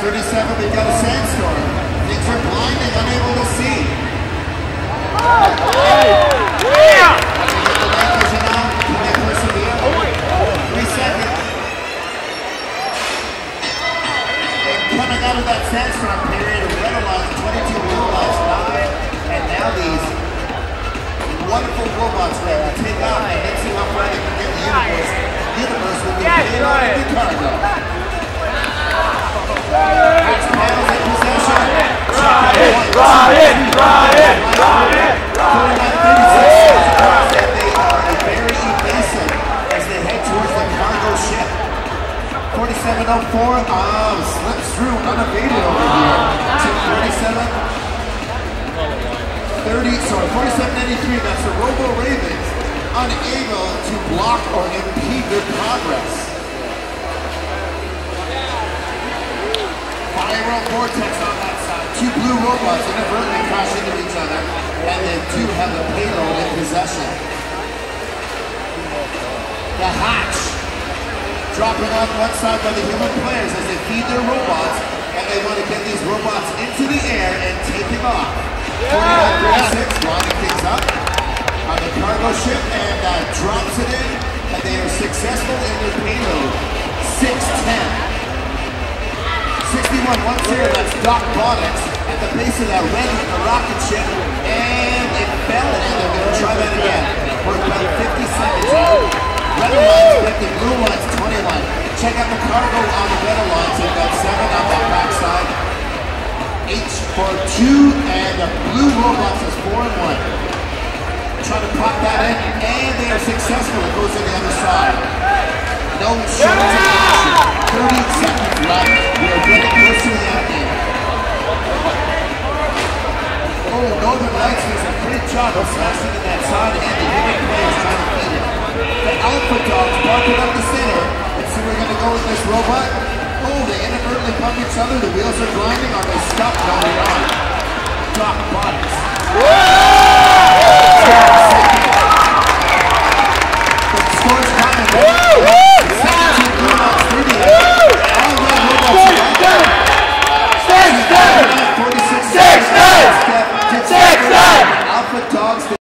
37, we've got a sandstorm. Things are blinding, unable to see. Coming out of that sandstorm period, red alliance, 22 blue alliance, 9, and now these wonderful robots ready to take out and let's see how far they can get the universe. Universe will be paid on the cargo. Next panel in possession. Ryan! 49-36 across, and they are very evasive as they head towards the cargo ship. 4704 slips through unabated over here to 4793. That's the Robo Ravens unable to block or impede their progress. Viral vortex on that side. Two blue robots inadvertently crash into each other, and they do have the payload in possession. The hatch dropping on one side by the human players as they feed their robots, and they want to get these robots into the air and taking off. 49-36 lining things up on the cargo ship and drops it in, and they are successful in their payload. 610. 6110, that's Doc Bonics at the base of that red rocket ship, and it fell, and they're going to try that again. We're about 50 seconds out. Red Alliance 50, Blue Alliance 21. Check out the cargo on the Red Alliance. They've got 7 on that backside. H for 2, and the Blue Robots is 4 and 1. Try to pop that in, and they are successful. It goes to the other side. No shots in action. 30 seconds left. We are getting close to the end game. Oh, Northern Lights does a great job of smashing in that side, and the human players trying to beat it. The Alpha Dogs barking up the center. Let's see where we're going to go with this robot. Oh, they inadvertently bump each other. The wheels are grinding. Are they stuck? No, they're not. Doc Bonics. The score's coming.